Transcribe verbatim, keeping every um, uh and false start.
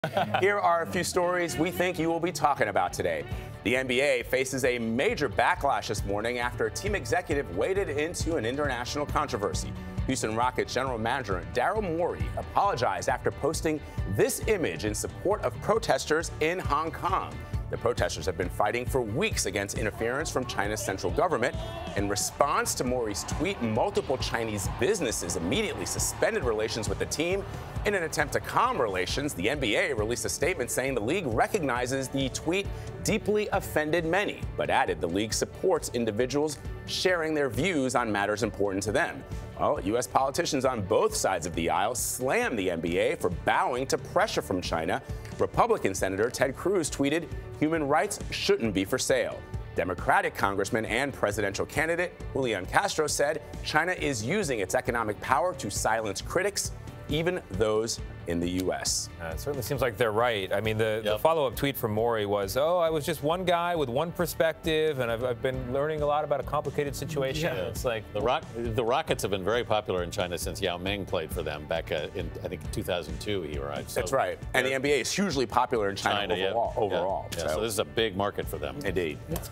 Here are a few stories we think you will be talking about today. The N B A faces a major backlash this morning after a team executive waded into an international controversy. Houston Rockets general manager Daryl Morey apologized after posting this image in support of protesters in Hong Kong. The protesters have been fighting for weeks against interference from China's central government. In response to Morey's tweet, multiple Chinese businesses immediately suspended relations with the team. In an attempt to calm relations, the N B A released a statement saying the league recognizes the tweet deeply offended many, but added the league supports individuals sharing their views on matters important to them. Well, U S politicians on both sides of the aisle slammed the N B A for bowing to pressure from China. Republican Senator Ted Cruz tweeted, "Human rights shouldn't be for sale." Democratic Congressman and presidential candidate Julian Castro said China is using its economic power to silence critics, even those in the U S Uh, it certainly seems like they're right. I mean, the, Yep. the follow-up tweet from Morey was, oh, I was just one guy with one perspective, and I've, I've been learning a lot about a complicated situation. Yeah. It's like The, Rock, the Rockets have been very popular in China since Yao Ming played for them back uh, in, I think, two thousand two he arrived. So That's right. And the N B A is hugely popular in China, China, yeah. overall. Yeah. overall. Yeah, so this is a big market for them. Indeed.